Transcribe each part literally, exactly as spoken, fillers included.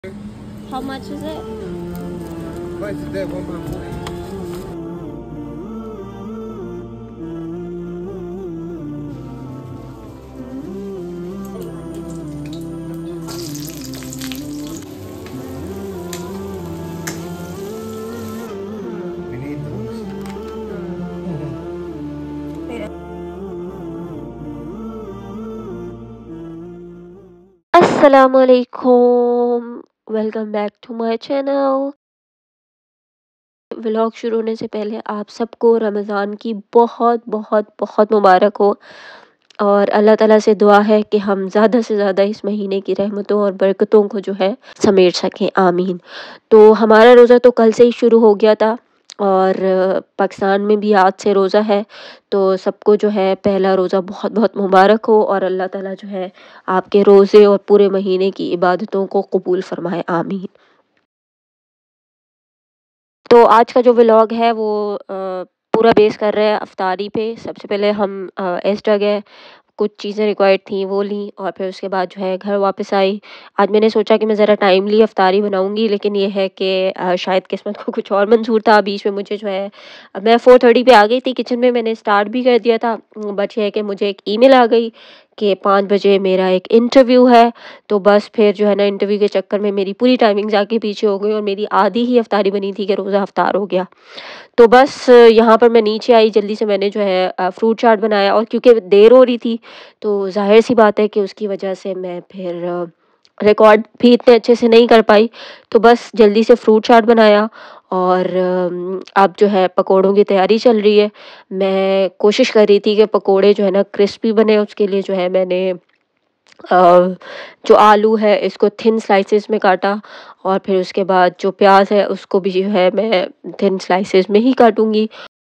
How much is it? Price is there, one pound forty. We need those. अस्सलामुअलैकुम, welcome back to my channel. Vlog शुरू होने से पहले आप सबको रमज़ान की बहुत बहुत बहुत मुबारक हो और अल्लाह ताला से दुआ है कि हम ज़्यादा से ज़्यादा इस महीने की रहमतों और बरकतों को जो है समेट सकें, आमीन। तो हमारा रोज़ा तो कल से ही शुरू हो गया था और पाकिस्तान में भी आज से रोज़ा है, तो सबको जो है पहला रोज़ा बहुत बहुत मुबारक हो और अल्लाह ताला जो है आपके रोज़े और पूरे महीने की इबादतों को कबूल फरमाए, आमीन। तो आज का जो व्लॉग है वो अ, पूरा बेस कर रहा है अफ्तारी पे। सबसे पहले हम अ, इस जगह कुछ चीज़ें रिक्वायर्ड थी वो ली और फिर उसके बाद जो है घर वापस आई। आज मैंने सोचा कि मैं ज़रा टाइमली अफ्तारी बनाऊँगी, लेकिन ये है कि अ, शायद किस्मत को कुछ और मंज़ूर था। बीच में मुझे जो है अ, मैं फ़ोर थर्टी पे आ गई थी किचन में, मैंने स्टार्ट भी कर दिया था, बट ये है कि मुझे एक ईमेल आ गई कि पाँच बजे मेरा एक इंटरव्यू है। तो बस फिर जो है ना इंटरव्यू के चक्कर में मेरी पूरी टाइमिंग्स आगे पीछे हो गई और मेरी आधी ही अफ्तारी बनी थी कि रोज़ा अफ्तार हो गया। तो बस यहाँ पर मैं नीचे आई, जल्दी से मैंने जो है अ, फ्रूट चाट बनाया और क्योंकि देर हो रही थी तो ज़ाहिर-सी बात है कि उसकी वजह से मैं फिर रिकॉर्ड भी इतने अच्छे से नहीं कर पाई। तो बस जल्दी से फ्रूट चाट बनाया और अम, अब जो है पकोड़ों की तैयारी चल रही है। मैं कोशिश कर रही थी कि पकोड़े जो है ना क्रिस्पी बने, उसके लिए जो है मैंने अ, जो आलू है इसको थिन स्लाइसेस में काटा और फिर उसके बाद जो प्याज़ है उसको भी जो है मैं थिन स्लाइसेस में ही काटूँगी।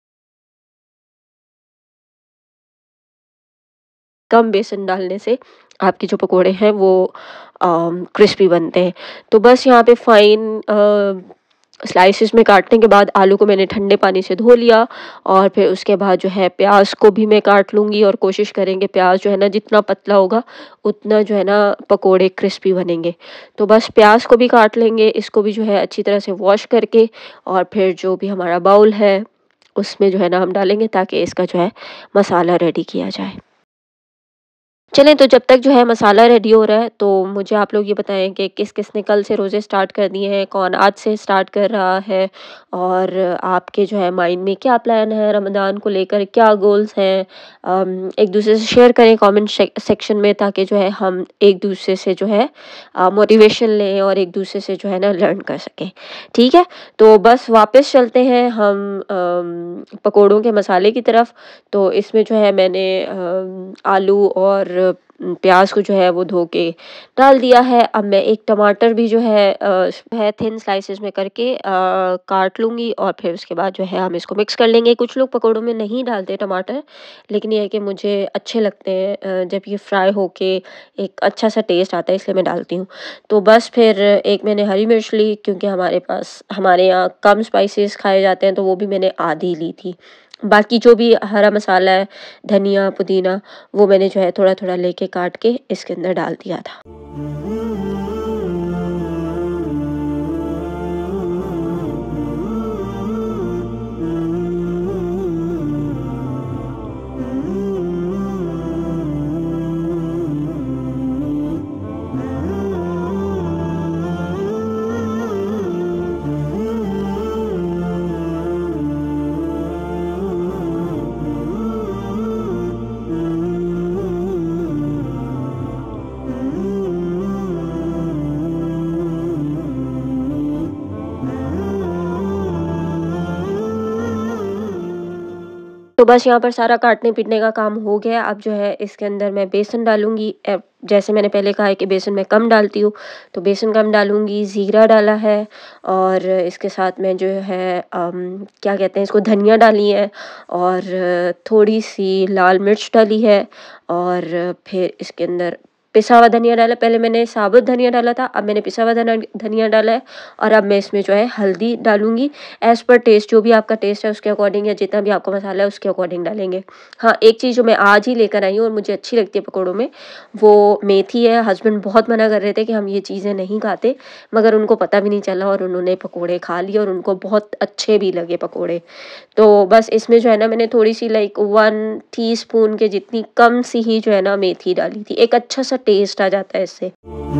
कम बेसन डालने से आपके जो पकोड़े हैं वो अम, क्रिस्पी बनते हैं। तो बस यहाँ पे फ़ाइन अ, स्लाइसेस में काटने के बाद आलू को मैंने ठंडे पानी से धो लिया और फिर उसके बाद जो है प्याज को भी मैं काट लूँगी और कोशिश करेंगे प्याज जो है ना जितना पतला होगा उतना जो है ना पकोड़े क्रिस्पी बनेंगे। तो बस प्याज को भी काट लेंगे, इसको भी जो है अच्छी तरह से वॉश करके और फिर जो भी हमारा बाउल है उसमें जो है ना हम डालेंगे ताकि इसका जो है मसाला रेडी किया जाए। चलें, तो जब तक जो है मसाला रेडी हो रहा है तो मुझे आप लोग ये बताएं कि किस-किस ने कल से रोज़े स्टार्ट कर दिए हैं, कौन आज से स्टार्ट कर रहा है और आपके जो है माइंड में क्या प्लान है रमज़ान को लेकर, क्या गोल्स हैं? अम, एक-दूसरे से शेयर करें कमेंट शे सेक्शन में ताकि जो है हम एक-दूसरे से जो है अ, मोटिवेशन लें और एक-दूसरे से जो है ना लर्न कर सकें। ठीक है? तो बस वापस चलते हैं हम अम, पकोड़ों के मसाले की तरफ। तो इसमें जो है मैंने अम, आलू और उम, प्याज़ को जो है वो धो के डाल दिया है। अब मैं एक टमाटर भी जो है अ, है थिन स्लाइसेस में करके अ, काट लूँगी और फिर उसके बाद जो है हम इसको मिक्स कर लेंगे। कुछ लोग पकोड़ों में नहीं डालते टमाटर, लेकिन ये है कि मुझे अच्छे लगते हैं अ, जब ये फ्राई होके एक अच्छा-सा टेस्ट आता है, इसलिए मैं डालती हूँ। तो बस फिर एक मैंने हरी मिर्च ली क्योंकि हमारे पास हमारे यहाँ कम स्पाइसेस खाए जाते हैं, तो वो भी मैंने आधी ली थी। बाकी जो भी हरा मसाला है, धनिया, पुदीना, वो मैंने जो है थोड़ा-थोड़ा लेके काट के इसके अंदर डाल दिया था। तो बस यहाँ पर सारा काटने-पीटने का काम हो गया। अब जो है इसके अंदर मैं बेसन डालूँगी। अ, जैसे मैंने पहले कहा है कि बेसन मैं कम डालती हूँ, तो बेसन कम डालूँगी। ज़ीरा डाला है और इसके साथ में जो है अम, क्या कहते हैं इसको, धनिया डाली है और थोड़ी-सी लाल मिर्च डाली है और फिर इसके अंदर पिसा हुआ धनिया डाला। पहले मैंने साबुत धनिया डाला था, अब मैंने पिसा हुआ धना धनिया डाला है और अब मैं इसमें जो है हल्दी डालूँगी एज़ पर टेस्ट, जो भी आपका टेस्ट है उसके अकॉर्डिंग या जितना भी आपका मसाला है उसके अकॉर्डिंग डालेंगे। हाँ, एक चीज़ जो मैं आज ही लेकर आई हूँ और मुझे अच्छी लगती है पकौड़ों में, वो मेथी है। हस्बैंड बहुत मना कर रहे थे कि हम ये चीज़ें नहीं खाते, मगर उनको पता भी नहीं चला और उन्होंने पकौड़े खा लिए और उनको बहुत अच्छे भी लगे पकौड़े। तो बस इसमें जो है ना मैंने थोड़ी-सी लाइक वन टीस्पून के जितनी कम सी ही जो है ना मेथी डाली थी। एक अच्छा-सा टेस्ट आ जाता है इससे।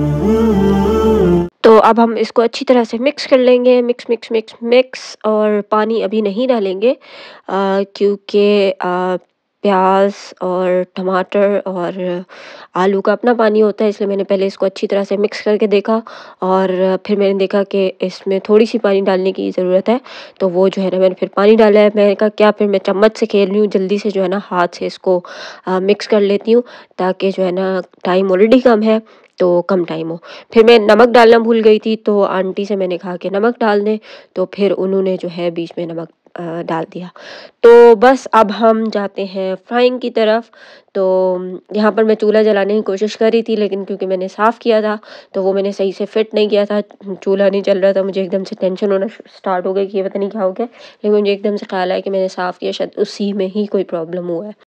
तो अब हम इसको अच्छी तरह से मिक्स कर लेंगे, मिक्स, मिक्स, मिक्स, मिक्स और पानी अभी नहीं डालेंगे अ, क्योंकि अ, प्याज़ और टमाटर और आलू का अपना पानी होता है, इसलिए मैंने पहले इसको अच्छी तरह से मिक्स करके देखा और फिर मैंने देखा कि इसमें थोड़ी-सी पानी डालने की ज़रूरत है, तो वो जो है ना मैंने फिर पानी डाला है। मैंने कहा क्या फिर मैं चम्मच से खेल रही हूँ, जल्दी से जो है ना हाथ से इसको अ, मिक्स कर लेती हूँ ताकि जो है ना टाइम ऑलरेडी कम है, तो कम टाइम हो। फिर मैं नमक डालना भूल गई थी, तो आंटी से मैंने कहा कि नमक डाल दें, तो फिर उन्होंने जो है बीच में नमक अ, डाल दिया। तो बस अब हम जाते हैं फ्राइंग की तरफ। तो यहाँ पर मैं चूल्हा जलाने की कोशिश कर रही थी, लेकिन क्योंकि मैंने साफ़ किया था, तो वो मैंने सही से फिट नहीं किया था, चूल्हा नहीं जल रहा था। मुझे एकदम से टेंशन होना श स्टार्ट हो गई कि ये पता नहीं क्या हो गया, लेकिन मुझे एकदम से ख़्याल आया कि मैंने साफ़ किया, शायद उसी में ही कोई प्रॉब्लम हुआ है।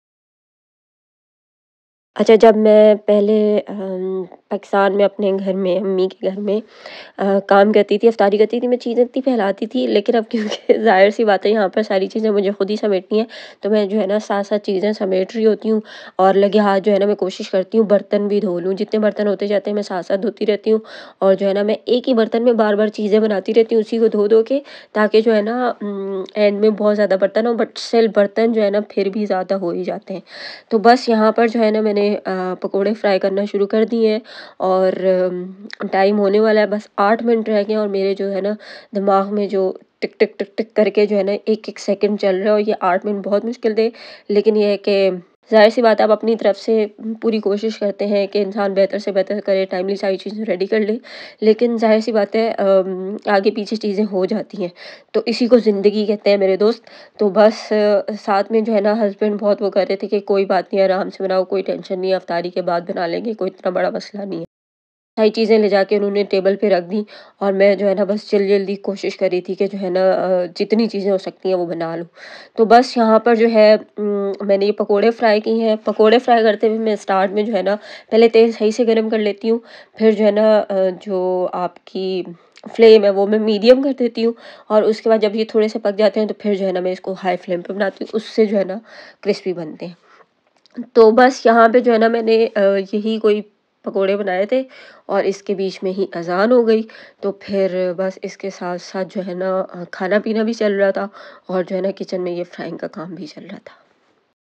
अच्छा, जब मैं पहले अम, पाकिस्तान में अपने घर में अम्मी के घर में अ, काम करती थी, अफ़्तारी करती थी, मैं चीज़ें इतनी फैलाती थी, लेकिन अब क्योंकि ज़ाहिर-सी बात है यहाँ पर सारी चीज़ें मुझे खुद ही समेटनी है, तो मैं जो है ना साथ-साथ चीज़ें समेट रही होती हूँ और लगे हाथ जो है ना मैं कोशिश करती हूँ बर्तन भी धो लूँ। जितने बर्तन होते जाते हैं मैं साथ-साथ धोती रहती हूँ और जो है ना मैं एक ही बर्तन में बार-बार चीज़ें बनाती रहती हूँ उसी को धो-धो के, ताकि जो है ना उम, एंड में बहुत ज़्यादा बर्तन हो, बट स्टिल बर्तन जो है ना फिर भी ज़्यादा हो ही जाते हैं। तो बस यहाँ पर जो है ना मैंने अ, पकोड़े फ्राई करना शुरू कर दिए हैं और अम, टाइम होने वाला है, बस आठ मिनट रह गए हैं और मेरे जो है ना दिमाग में जो टिक टिक टिक टिक करके जो है ना एक एक सेकंड चल रहा है और ये आठ मिनट बहुत मुश्किल थे, लेकिन ये है कि ज़ाहिर सी बात है आप अपनी तरफ से पूरी कोशिश करते हैं कि इंसान बेहतर से बेहतर करे, टाइमली सारी चीज़ें रेडी कर ले, लेकिन ज़ाहिर सी बात है अम, आगे पीछे चीज़ें हो जाती हैं, तो इसी को ज़िंदगी कहते हैं मेरे दोस्त। तो बस अ, साथ में जो है ना हस्बैंड बहुत वो कर रहे थे कि कोई बात नहीं, आराम से बनाओ, कोई टेंशन नहीं है, इफ्तारी के बाद बना लेंगे, कोई इतना बड़ा मसला नहीं है। सारी चीज़ें ले जाके उन्होंने टेबल पे रख दी और मैं जो है ना बस जल्दी-जल्दी कोशिश कर रही थी कि जो है ना अ, जितनी चीज़ें हो सकती हैं वो बना लूँ। तो बस यहाँ पर जो है उम, मैंने ये पकोड़े फ्राई किए हैं। पकोड़े फ्राई करते हुए मैं स्टार्ट में जो है ना पहले तेल सही से गरम कर लेती हूँ, फिर जो है ना अ, जो आपकी फ्लेम है वो मैं मीडियम कर देती हूँ और उसके बाद जब ये थोड़े से पक जाते हैं तो फिर जो है ना मैं इसको हाई फ्लेम पे बनाती हूँ, उससे जो है ना क्रिस्पी बनते हैं। तो बस यहाँ पे जो है ना मैंने अ, यही कोई पकोड़े बनाए थे और इसके बीच में ही अज़ान हो गई, तो फिर बस इसके साथ-साथ जो है ना अ, खाना-पीना भी चल रहा था और जो है ना किचन में ये फ्राइंग का काम भी चल रहा था।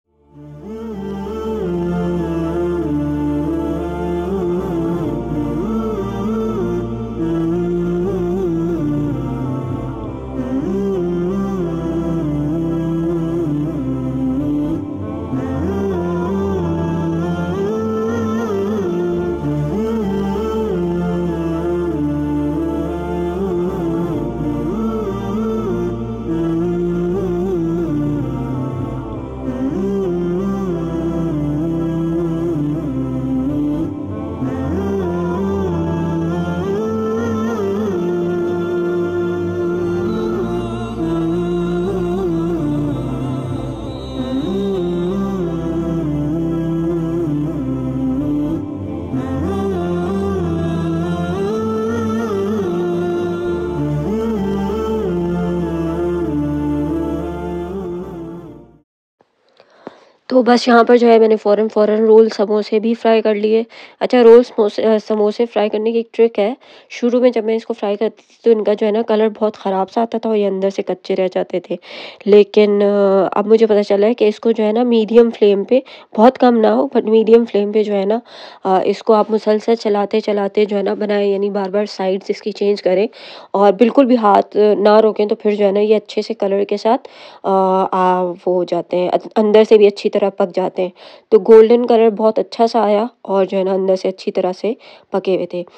तो बस यहाँ पर जो है मैंने फ़ौरन फ़ौरन रोल समोसे भी फ्राई कर लिए। अच्छा, रोल समोसे अ, समोसे फ्राई करने की एक ट्रिक है। शुरू में जब मैं इसको फ्राई करती थी तो इनका जो है ना कलर बहुत ख़राब सा आता था और ये अंदर से कच्चे रह जाते थे। लेकिन अ, अब मुझे पता चला है कि इसको जो है ना मीडियम फ्लेम पे, बहुत कम ना हो बट मीडियम फ्लेम पे जो है ना अ, इसको आप मुसलसल चलाते-चलाते जो है ना बनाएँ, यानी बार-बार साइड्स इसकी चेंज करें और बिल्कुल भी हाथ ना रोकें, तो फिर जो है ना ये अच्छे से कलर के साथ अ, आ वो हो जाते हैं, अ, अंदर से भी अच्छी तरह पक जाते हैं। तो गोल्डन कलर बहुत अच्छा-सा आया और जो है ना अंदर से अच्छी तरह से पके हुए थे।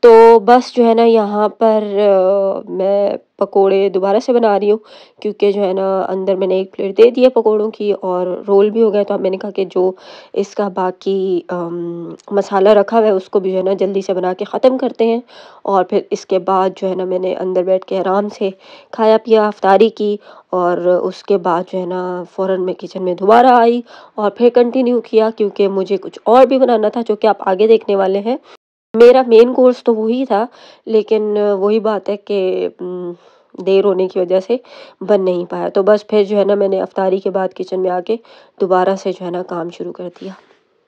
तो बस जो है ना यहाँ पर अ, मैं पकोड़े दोबारा से बना रही हूँ, क्योंकि जो है ना अंदर मैंने एक प्लेट दे दी है पकोड़ों की और रोल भी हो गया। तो अब मैंने कहा कि जो इसका बाकी अम, मसाला रखा हुआ है उसको भी जो है ना जल्दी से बना के ख़त्म करते हैं। और फिर इसके बाद जो है ना मैंने अंदर बैठ के आराम से खाया पिया, इफ्तारी की और उसके बाद जो है ना फ़ौरन मैं किचन में दोबारा आई और फिर कंटिन्यू किया, क्योंकि मुझे कुछ और भी बनाना था जो कि आप आगे देखने वाले हैं। मेरा मेन कोर्स तो वही था, लेकिन वही बात है कि उम, देर होने की वजह से बन नहीं पाया। तो बस फिर जो है ना मैंने इफ्तारी के बाद किचन में आके दोबारा से जो है ना काम शुरू कर दिया।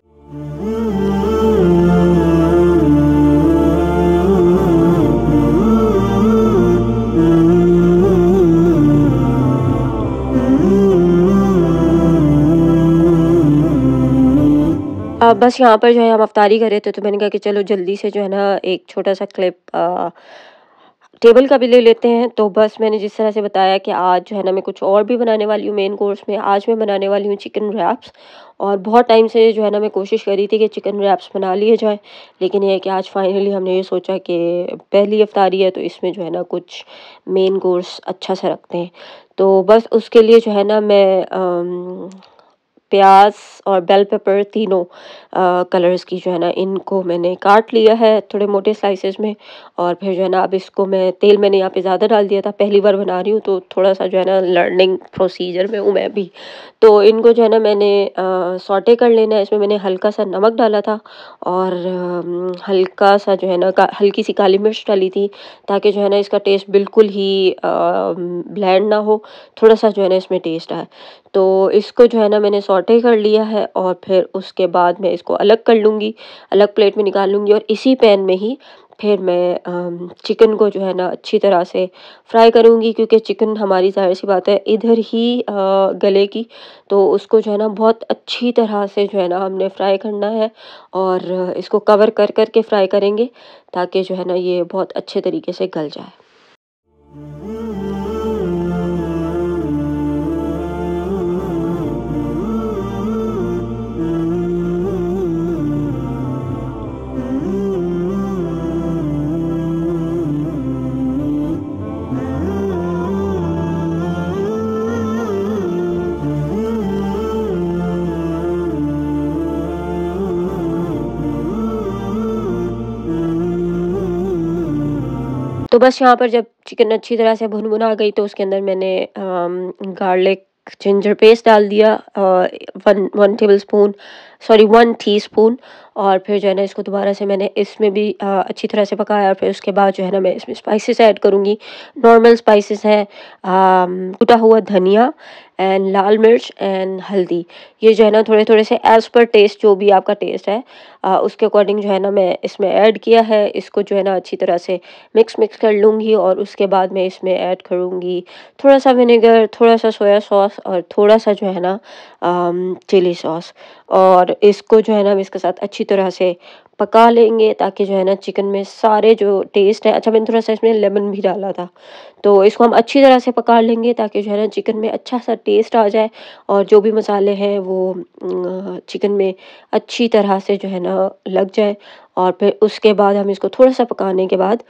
अ, बस यहाँ पर जो है हम इफ्तारी कर रहे थे, तो मैंने कहा कि चलो जल्दी से जो है ना एक छोटा-सा क्लिप अ, टेबल का भी ले लेते हैं। तो बस मैंने जिस तरह से बताया कि आज जो है ना मैं कुछ और भी बनाने वाली हूँ मेन कोर्स में। आज मैं बनाने वाली हूँ चिकन रैप्स और बहुत टाइम से जो है ना मैं कोशिश कर रही थी कि चिकन रैप्स बना लिए जाएँ। लेकिन ये है कि आज फाइनली हमने ये सोचा कि पहली इफ्तारी है, तो इसमें जो है ना कुछ मेन कोर्स अच्छा-सा रखते हैं। तो बस उसके लिए जो है ना मैं अम प्याज़ और बेल पेपर तीनों अ, कलर्स की जो है ना इनको मैंने काट लिया है थोड़े मोटे स्लाइसेस में। और फिर जो है ना अब इसको मैं तेल मैंने यहाँ पे ज़्यादा डाल दिया था, पहली बार बना रही हूँ तो थोड़ा-सा जो है ना लर्निंग प्रोसीजर में हूँ मैं भी। तो इनको जो है ना मैंने अ, सौटे कर लेना है। इसमें मैंने हल्का-सा नमक डाला था और अम, हल्का-सा जो है ना का हल्की-सी काली मिर्च डाली थी, ताकि जो है ना इसका टेस्ट बिल्कुल ही अ, ब्लेंड ना हो, थोड़ा-सा जो है ना इसमें टेस्ट आए। तो इसको जो है ना मैंने सौटे कर लिया है और फिर उसके बाद मैं इसको अलग कर लूँगी, अलग प्लेट में निकाल लूँगी और इसी पैन में ही फिर मैं अम, चिकन को जो है ना अच्छी तरह से फ्राई करूँगी, क्योंकि चिकन हमारी ज़ाहिर-सी बात है इधर ही अ, गलेगी। तो उसको जो है ना बहुत अच्छी तरह से जो है ना हमने फ्राई करना है और इसको कवर कर कर के फ्राई करेंगे, ताकि जो है ना ये बहुत अच्छे तरीके से गल जाए। तो बस यहाँ पर जब चिकन अच्छी तरह से भुन-भुना गई, तो उसके अंदर मैंने अम, गार्लिक जिंजर पेस्ट डाल दिया uh, one one tablespoon sorry one teaspoon. और फिर जो है ना इसको दोबारा से मैंने इसमें भी अ, अच्छी तरह से पकाया और फिर उसके बाद जो है ना मैं इसमें स्पाइसेस ऐड करूँगी। नॉर्मल स्पाइसेस हैं अम, कुटा हुआ धनिया एंड लाल मिर्च एंड हल्दी। ये जो है ना थोड़े-थोड़े से एज़ पर टेस्ट, जो भी आपका टेस्ट है अ, उसके अकॉर्डिंग जो है ना मैं इसमें ऐड किया है। इसको जो है ना अच्छी तरह से मिक्स मिक्स कर लूँगी और उसके बाद मैं इसमें ऐड करूँगी थोड़ा-सा विनेगर, थोड़ा-सा सोया सॉस और थोड़ा-सा जो है ना अम, चिली सॉस। और इसको जो है ना हम इसके साथ अच्छी तरह से पका लेंगे, ताकि जो है ना चिकन में सारे जो टेस्ट है, अच्छा मैंने थोड़ा-सा इसमें लेमन भी डाला था। तो इसको हम अच्छी तरह से पका लेंगे, ताकि जो है ना चिकन में अच्छा-सा टेस्ट आ जाए और जो भी मसाले हैं वो अ, चिकन में अच्छी तरह से जो है ना लग जाए। और फिर उसके बाद हम इसको थोड़ा-सा पकाने के बाद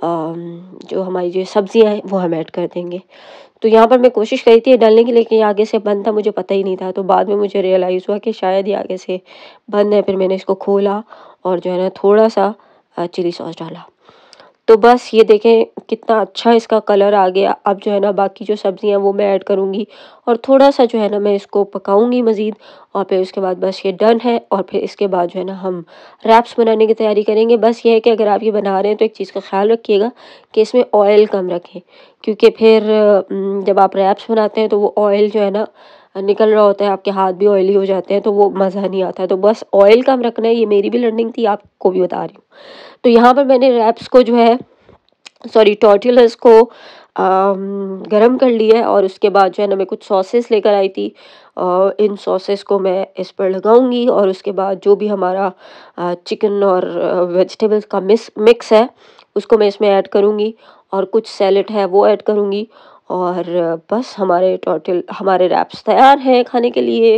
अम, जो हमारी जो सब्जियाँ हैं वो हम ऐड कर देंगे। तो यहाँ पर मैं कोशिश करी थी ये डालने की, लेकिन ये आगे से बंद था, मुझे पता ही नहीं था। तो बाद में मुझे रियलाइज़ हुआ कि शायद ये आगे से बंद है। फिर मैंने इसको खोला और जो है ना थोड़ा-सा अ, चिली सॉस डाला। तो बस ये देखें कितना अच्छा इसका कलर आ गया। अब जो है ना बाकी जो सब्जियाँ वो मैं ऐड करूँगी और थोड़ा-सा जो है ना मैं इसको पकाऊँगी मज़ीद और फिर उसके बाद बस ये डन है। और फिर इसके बाद जो है ना हम रैप्स बनाने की तैयारी करेंगे। बस ये है कि अगर आप ये बना रहे हैं तो एक चीज़ का ख़्याल रखिएगा कि इसमें ऑयल कम रखें, क्योंकि फिर उम, जब आप रैप्स बनाते हैं तो वो ऑयल जो है ना अ, निकल रहा होता है, आपके हाथ भी ऑयली हो जाते हैं, तो वो मज़ा नहीं आता है। तो बस ऑयल कम रखना है, ये मेरी भी लर्निंग थी, आपको भी बता रही हूँ। तो यहाँ पर मैंने रैप्स को जो है सॉरी टॉर्टिलाज़ को अम, गरम कर लिया है और उसके बाद जो है ना मैं कुछ सॉसेस लेकर आई थी। अ, इन सॉसेस को मैं इस पर लगाऊंगी और उसके बाद जो भी हमारा अ, चिकन और वेजिटेबल्स का मिस मिक्स है उसको मैं इसमें ऐड करूंगी और कुछ सैलेड है वो ऐड करूंगी। और बस हमारे टॉर्टिल हमारे रैप्स तैयार हैं खाने के लिए।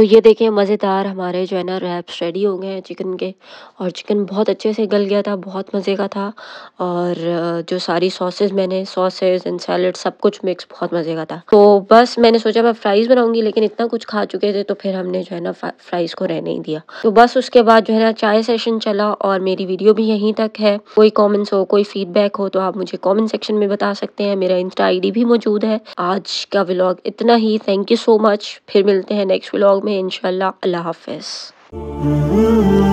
ये देखिए मज़ेदार हमारे जो है ना रैप्स रेडी हो गए हैं चिकन के, और चिकन बहुत अच्छे से गल गया था, बहुत मज़े का था। और अ, जो सारी सॉसेस मैंने सॉसेस एंड सैलेड सब कुछ मिक्स बहुत मज़े का था। तो बस मैंने सोचा मैं फ्राइज़ बनाऊँगी, लेकिन इतना कुछ खा चुके थे तो फिर हमने जो है ना फ फ्राइज़ को रहने ही दिया। तो बस उसके बाद जो है ना चाय सेशन चला, और मेरी वीडियो भी यहीं तक है। कोई कमेंट्स हो, कोई फीडबैक हो तो आप मुझे कमेंट सेक्शन में बता सकते हैं। मेरा इंस्टा आईडी भी मौजूद है। आज का व्लॉग इतना ही। Thank you so much. फिर मिलते हैं नेक्स्ट व्लॉग में इंशाल्लाह। अल्लाह हाफ़िज़।